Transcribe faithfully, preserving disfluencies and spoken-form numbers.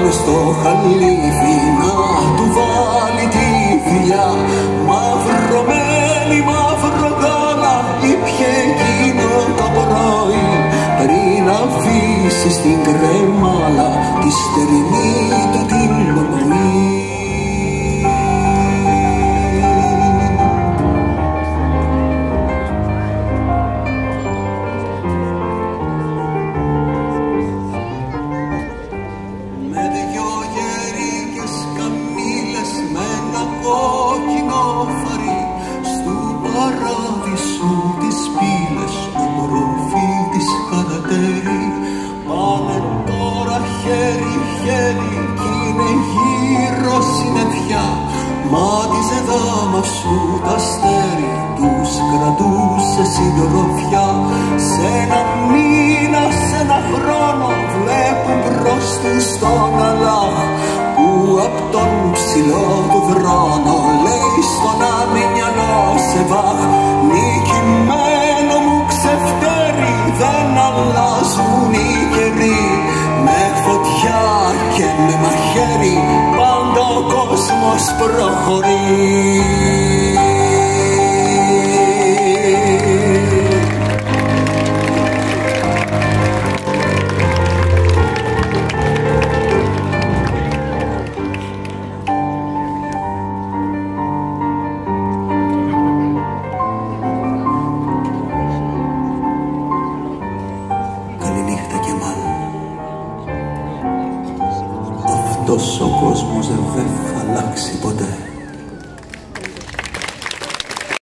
πάνε στο χαλίφι να του βάλει τη φιλιά. Μαυρωμένη μαύρο γάλα ήπιε εκείνο το πρωί, πριν αφήσει στην κρεμάλα τη στερεινή του την πνοή. Μάτιζε δάμα σου τ' αστέρι, τους κρατούσε συντροφιά. Σ' ένα μήνα, σ' ένα χρόνο βλέπουν μπρος τους τον Αλλάχ, που απ' τον ψηλό του θρόνο λέει στον αμυνιανό Σεβάχ. Νικημένο μου ξεφτέρι, δεν αλλάζουν οι καιροί, με φωτιά και με μαχαίρι πάντα ο κόσμος προχωρεί. Καληνύχτα Κεμάλ. Αυτός ο κόσμος δεν θα αλλάξει ποτέ.